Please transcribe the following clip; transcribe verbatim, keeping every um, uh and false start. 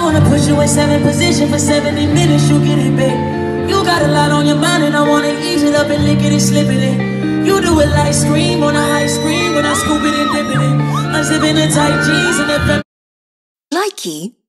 wanna put you in seven position for seventy minutes, you get it, babe. You got a lot on your mind and I wanna ease it up and lick it and slip it in. You do it like scream on a high screen when I scoop it and dip it in. Unzipping the tight jeans and the Likey